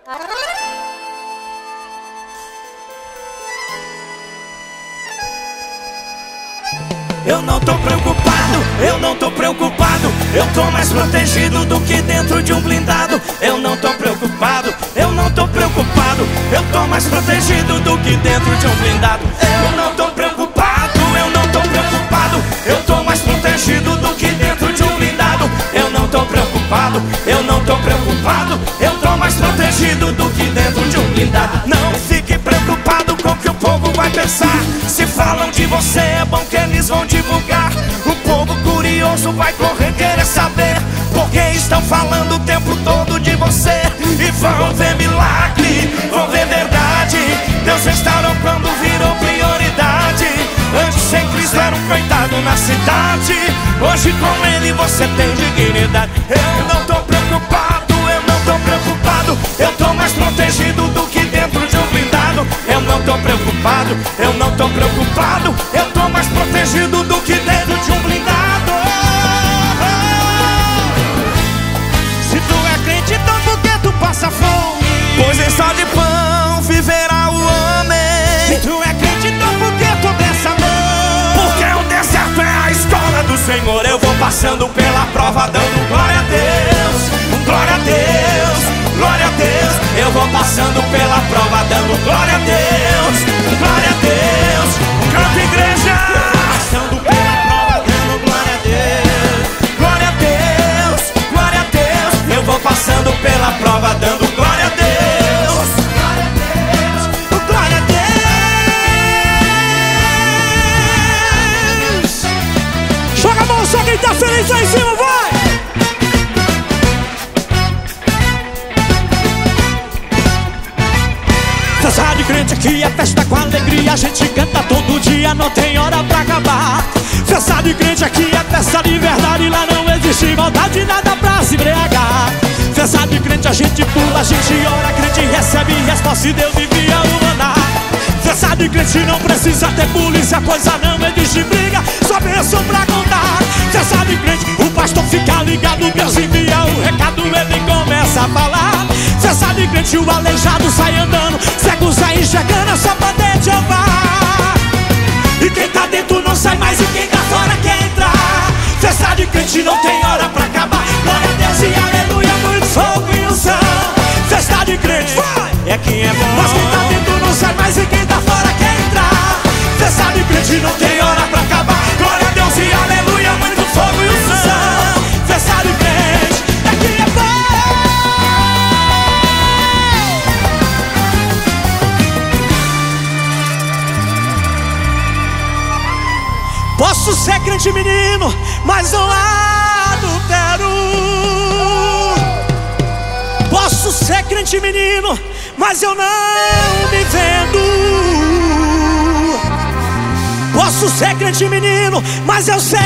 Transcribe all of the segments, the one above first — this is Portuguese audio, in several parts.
Eu não tô preocupado, eu não tô preocupado. Eu tô mais protegido do que dentro de um blindado. Eu não tô preocupado, eu não tô preocupado. Eu tô mais protegido do que dentro de um blindado. Eu não tô preocupado, eu não tô preocupado. Eu tô mais protegido do que dentro de um blindado. Eu não tô preocupado, eu não tô preocupado. Eu tô mais protegido do que dentro de um blindado. Não fique preocupado com o que o povo vai pensar. Se falam de você é bom que eles vão divulgar. O povo curioso vai correr querer saber, porque estão falando o tempo todo de você. E vão ver milagre, vão ver verdade. Deus restaurou quando virou prioridade. Antes sem Cristo era um coitado na cidade. Hoje com Ele você tem dignidade. Eu não tô preocupado, eu não tô preocupado. Eu tô mais protegido do que dentro de um blindado. Eu não tô preocupado, eu não tô preocupado. Eu tô mais protegido do que dentro de um blindado. Se tu é crente, então por que tu passa fome? Pois nem só de pão viverá o homem. Se tu é crente, então por que tu dessa mão? Porque o deserto é a escola do Senhor. Eu vou passando pela prova dando glória a Deus, glória a Deus, glória a Deus. Eu vou passando pela prova dando glória a Deus, glória a Deus. Canta igreja, passando pela prova dando glória a Deus, glória a Deus, glória a Deus. Eu vou passando pela prova dando glória a Deus, glória a Deus, glória a Deus. Joga a mão, só quem tá feliz aí em cima, vai! Festa de crente aqui é festa com alegria. A gente canta todo dia, não tem hora pra acabar. Festa de crente aqui é festa de verdade. Lá não existe maldade, nada pra se embriagar. Festa de crente a gente pula, a gente ora. Crente recebe resposta e Deus envia o maná. Festa de crente não precisa ter polícia, coisa não existe briga, só bênção pra contar. Festa de crente, o pastor fica ligado, Deus envia o recado, ele começa a falar. Festa de crente, o aleijado sai andando, cego sai enxergando, é só poder de Jeová. E quem tá dentro não sai mais e quem tá fora quer entrar. Festa de crente não tem hora pra acabar. Glória a Deus e aleluia, muito fogo e unção. Festa de crente, vai! É quem é bom. Mas quem tá dentro não sai mais e quem tá fora quer entrar. Festa de crente não tem hora pra acabar. Glória a Deus e aleluia, muito fogo e unção. Festa de crente, é quem é bom. Posso ser crente menino, mas não adultero. Posso ser crente menino, mas eu não me vendo. Posso ser crente menino, mas eu sei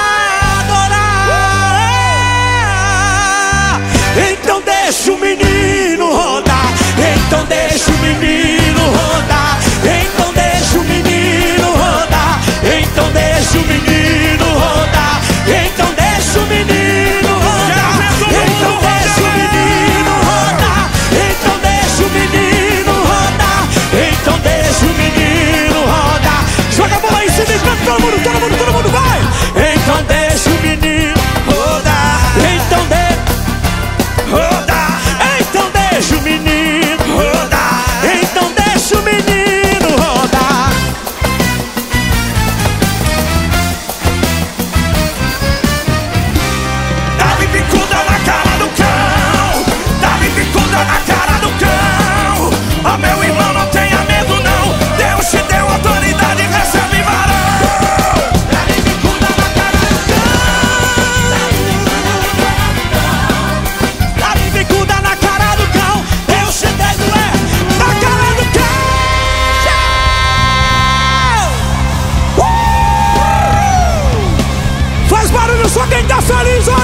adorar. Então deixa o menino rodar. Então deixa o menino rodar. Então deixa o menino rodar. Então deixa o menino rodar. Então deixa o menino rodar. Então deixa o menino rodar. Então deixa o menino rodar. Então deixa o menino rodar. Joga a bola aí, se me canta, todo mundo vai. Então deixa o menino rodar. Então rodar. Então deixa o menino rodar. Então deixa o menino rodar. Dá-lhe bicuda na cara do cão. Dá-lhe bicuda na cara do cão. Ó meu irmão, não tenha medo não. Deus te deu autoridade, recebe varão. Dá-lhe bicuda na cara do cão. Dá-lhe bicuda na cara do cão. Deus te deu na cara do cão. Faz barulho só quem tá feliz, ó.